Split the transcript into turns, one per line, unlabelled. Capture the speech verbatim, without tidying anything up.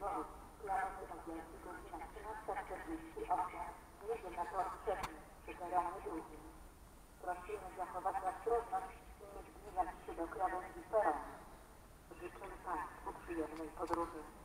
Wołyń. Planowy odjazd godzina trzynasta czterdzieści osiem. Jedzie na tor trzeci przy peronie drugim. Prosimy zachować ostrożność i nie zbliżać się do krawędzi peronu. Życzymy Państwu przyjemnej podróży.